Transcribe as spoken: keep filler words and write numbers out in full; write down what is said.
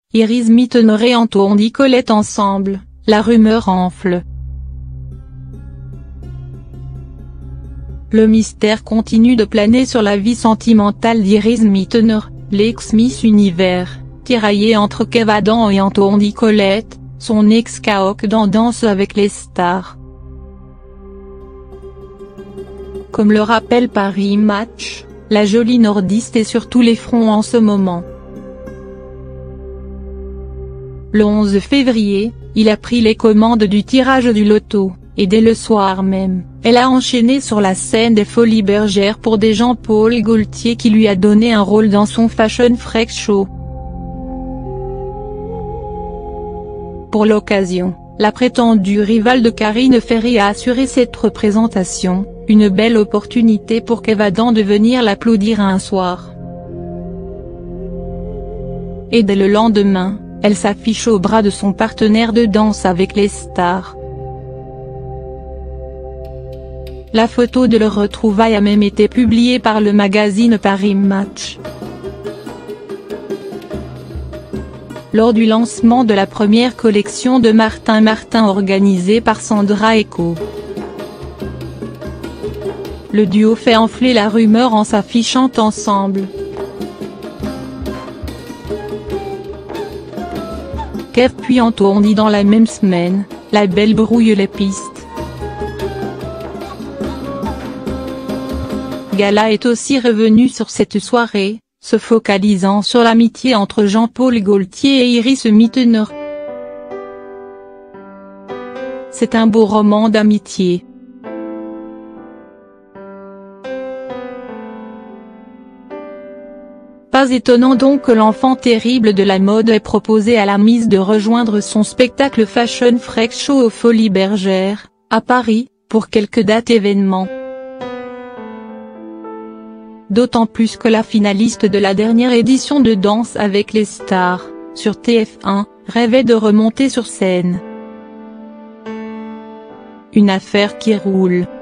Iris Mittener et Antoine Colette ensemble, la rumeur enfle. Le mystère continue de planer sur la vie sentimentale d'Iris Mittener, l'ex-Miss Univers, tiraillée entre Kev Adam et Antoine Colette, son ex-caoque dans Danse avec les stars. Comme le rappelle Paris Match, la jolie nordiste est sur tous les fronts en ce moment. Le onze février, il a pris les commandes du tirage du loto, et dès le soir même, elle a enchaîné sur la scène des Folies Bergère pour des Jean-Paul Gaultier qui lui a donné un rôle dans son Fashion Freak Show. Pour l'occasion, la prétendue rivale de Karine Ferry a assuré cette représentation, une belle opportunité pour Kev Adam de venir l'applaudir un soir. Et dès le lendemain, elle s'affiche au bras de son partenaire de Danse avec les stars. La photo de leur retrouvaille a même été publiée par le magazine Paris Match. Lors du lancement de la première collection de Martin Martin organisée par Sandra Eco. Le duo fait enfler la rumeur en s'affichant ensemble. Kev puis Antoine dans la même semaine, la belle brouille les pistes. Gala est aussi revenu sur cette soirée, se focalisant sur l'amitié entre Jean-Paul Gaultier et Iris Mittener. C'est un beau roman d'amitié. Pas étonnant donc que l'enfant terrible de la mode ait proposé à la Miss de rejoindre son spectacle Fashion Freak Show aux Folies Bergère, à Paris, pour quelques dates événements. D'autant plus que la finaliste de la dernière édition de Danse avec les stars, sur T F un, rêvait de remonter sur scène. Une affaire qui roule.